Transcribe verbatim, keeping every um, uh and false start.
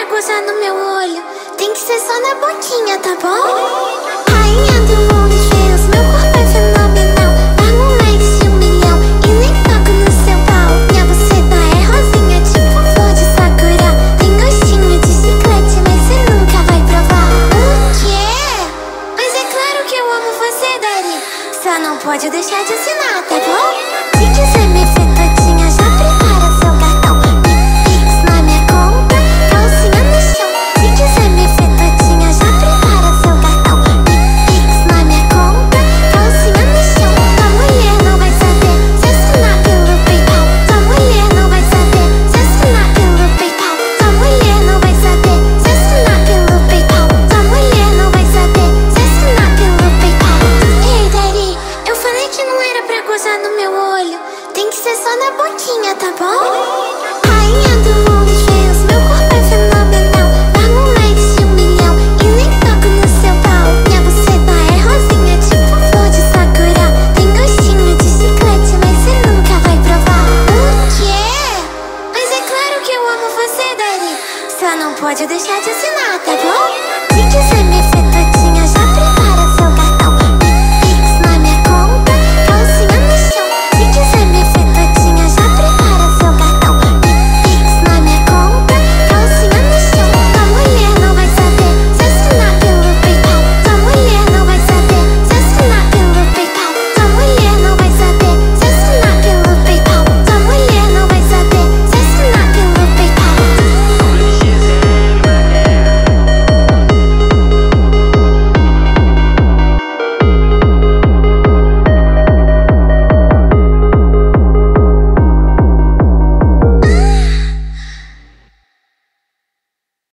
gozar no meu olho, tem que ser só na boquinha, tá bom? Rainha do mundo de Deus, meu corpo é fenomenal. Pago mais de um milhão e nem toco no seu pau. Minha buceta é rosinha, tipo flor de sakura. Tem gostinho de chiclete, mas você nunca vai provar. O quê? Mas é claro que eu amo você, Daddy. Só não pode deixar de assinar, tá bom? Se quiser me ver todinha, já prepara seu cartão. Pix na minha conta, calcinha no chão. Se quiser me ver todinha, já prepara seu cartão. Pix na minha conta, calcinha no chão. Tua mulher não vai saber se assinar pelo PayPal. Tua mulher não vai saber se assinar pelo PayPal. Tua mulher não vai saber se assinar pelo PayPal. Tua mulher não vai saber se assinar pelo PayPal. Ei, Daddy, eu falei que não era pra gozar no meu olho, tem que ser só na boquinha, tá bom? Rainha do mundo de Deus, meu corpo é fenomenal. Pago mais de um milhão e nem toco no seu pau. Minha buceta é rosinha, tipo flor de sakura. Tem gostinho de chiclete, mas você nunca vai provar. O quê? Mas é claro que eu amo você, Daddy. Só não pode deixar de assinar, tá bom? Se quiser me